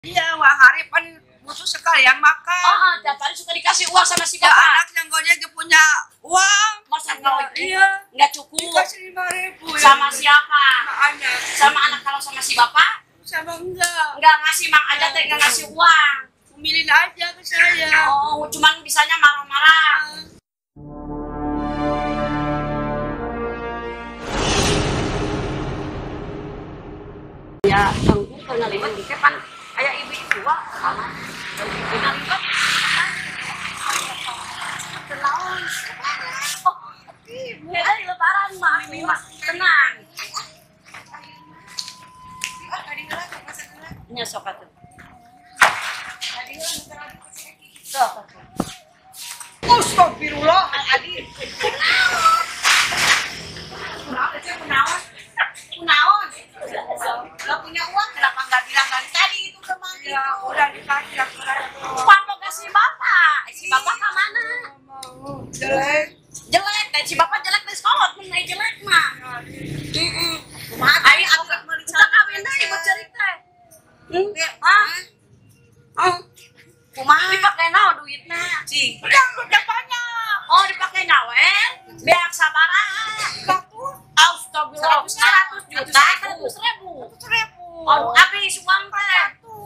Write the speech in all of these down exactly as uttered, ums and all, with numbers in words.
Iya, wah hari pan butuh sekalian makan. Oh, oh, tiap hari suka dikasih uang sama si Ya bapak. anak yang gojek punya uang. Masa Nggak, itu iya. nggak cukup. Dikasih lima ribu. Sama siapa? Sama anak. Sama anak. Kalau sama si bapak? Sama enggak. Nggak ngasih, Mang Aja teh nggak ngasih uang. Umilin aja ke saya. Oh, cuman bisanya marah-marah. Ya, tunggu penaliban di depan ayah ibu-ibu wah sama penaliban kenaon oh beda di lebaran mah ini mah tenang nya sok atuh sok Astagfirullah, Adi. kunaon aja kunaon kunaon lo punya uang kenapa nggak bilang dari tadi itu ke Mang? Ya udah dikasih aku Papa kasih bapak, si bapak ke mana? jelek. Jelek, dan si bapak jelek di sekolah, pun naik jelek mah. Heeh. Kumaha tadi aku kita kawin deh ibu cerita. Hmm? Hah? Oh. Kumaha dipakai naon duitnya? Cing. Yang udah banyak. Oh, dipakai nyawen? Biar sabaraha. Astagfirullah, seratus juta, seratus ribu. Seribu. Aduh, habis uang teh.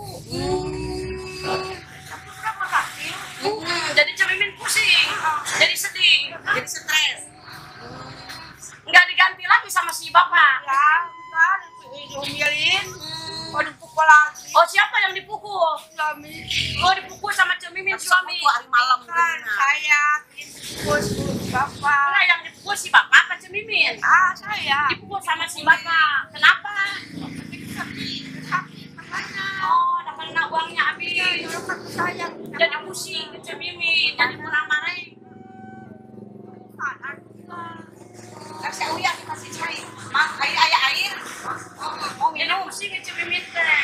Hmm, jadi Cemimin pusing, jadi sedih, jadi stres. Nggak diganti lagi sama si bapak. Ya, kan diumilin. Mau dipukul lagi. Oh, siapa yang dipukul? Suami. Oh, dipukul sama Cemimin suami. hari malam Kan saya dipukul bapak. Enggak, yang dipukul si bapak apa Cemimin? Ah, saya. Dipukul sama si bapak. Kenapa? Oh, udah kena uangnya habis. Saya. Jadi pusing ke Cemimin, jadi marah-marah. kasih uya dikasih cai mang air air air Oh, minum pusing ke Cemimin teh.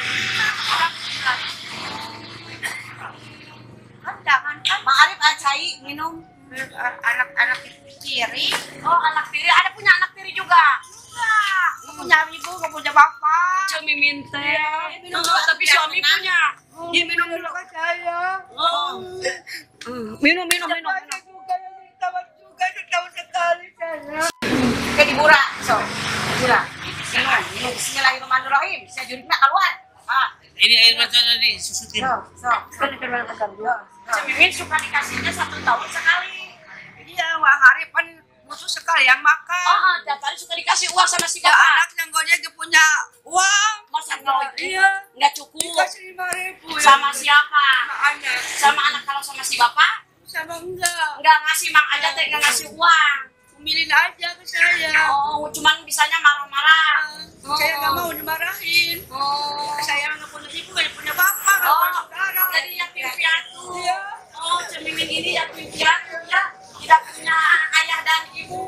Kan jangan kan mang Arif air cai minum anak-anak kiri. Oh, anak tiri, ada punya anak tiri juga. Enggak, nggak punya ibu, nggak punya bapak. Cemimin teh. minum Oh, dulu, tapi biar suami tenang. punya. Dia minum dulu. Kan saya. Oh. Minum, minum, minum. Saya juga yang ditawar juga setahun sekali saya. ke dibura so dibura minum minum bismillahirrahmanirrahim bisa jurikna keluar ah Ini air mata tadi susutin. so so Cemimin suka dikasihnya satu tahun sekali. Iya, wah hari pan butuh sekalian Oh, makan. oh, tiap hari suka dikasih uang sama si Ya bapak. anak yang gojek punya uang. Masa itu Iya. nggak cukup. Dikasih lima ribu. Sama siapa? Sama anak. Sama anak. Kalau sama si bapak Sama enggak. nggak ngasih, Mang Aja teh nggak ngasih uang. Umilin aja ke saya. Oh, cuman bisanya marah-marah. Saya nggak mau dimarahin. Oh, Saya nggak punya ibu, nggak punya bapak, nggak oh, punya saudara. jadi yatim piatu. Iya. Oh, Cemimin ini yatim piatu ya, tidak punya ayah dan ibu.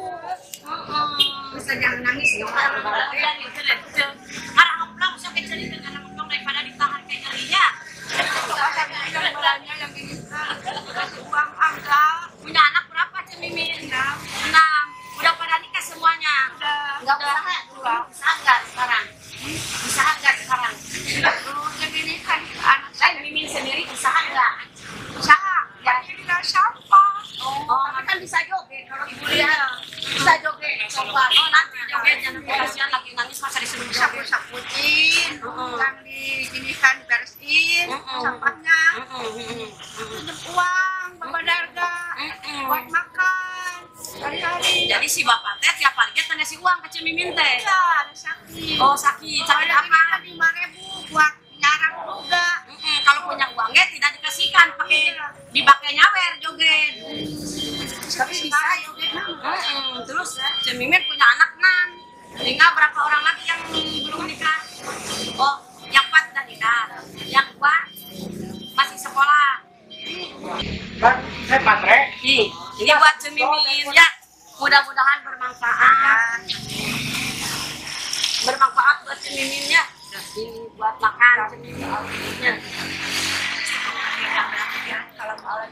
bisa jangan nangis ya Yang itu deh, itu. Marah ngeplak, bisa kecilin dengan ngeplak daripada ditahan kayak jarinya. Saya bilang belanja yang ini kan. Kasih uang enggak. Punya anak berapa Cemimin? Enam. Enam. Udah pada nikah semuanya. Udah. nggak usaha dulu usaha nggak sekarang usaha nggak sekarang Dulu yang ini kan anak saya mimin sendiri usaha nggak usaha. Ya ini nggak sampah. oh tapi kan bisa joget kalau ibu lihat bisa joget coba Oh, nanti jogetnya nanti kasihan lagi nangis masa disuruh joget. Sapu-sapuin, Mm-mm. yang di ini kan bersihin Mm-mm. sampahnya. Mm-mm. Pinjam uang, bapak darga, Mm-mm. buat makan hari-hari. Jadi si bapak teh tiap hari dia ngasih uang ke Cemimin teh. Iya, ada sakit. Oh, sakit. Sakit Ada ini kan apa? lima ribu buat nyarang juga. Mm-mm. Kalau punya uangnya tidak dikasihkan, pakai dipakai nyawer joget. tapi bisa joget Mm-mm. Terus Cemimin punya anak enam. Tinggal berapa orang lagi yang belum nikah? Oh, yang empat udah nikah. Yang dua masih sekolah. Saya patre. Nih, ini buat Cemimin ya. Mudah-mudahan bermanfaat. Bermanfaat buat Cemimin ya. Ini buat makan Cemimin. Kalau malam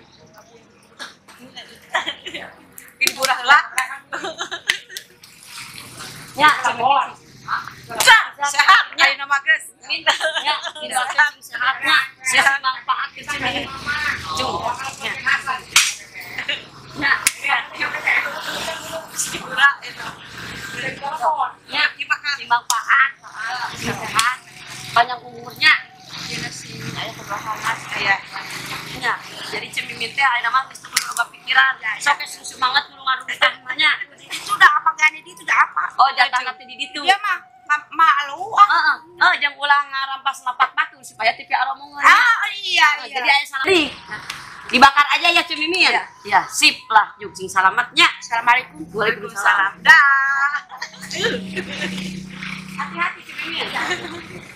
Ini murah lah. Ya, Cemimin. Sehat. Ayo nama guys. Ya, sehat. Sehatnya. Mas. Iya. Ya, jadi cemimin teh aya mah geus teu boga pikiran. Sok susu banget kudu ngarungkeun namanya. Itu udah apa gani itu udah apa? Oh, jangan tangkap di ditu. Dia mah ma- malu. ah. Heeh. Oh, jangan ulang ngarampas lapak batu supaya T V aromongan. Ah iya Oh, iya. jadi aya salah. Nih. Dibakar aja ya cemimin. Iya. Ya, sip lah. Yuk sing salamatnya. Assalamualaikum. Waalaikumsalam. Dah. Hati-hati cemimin.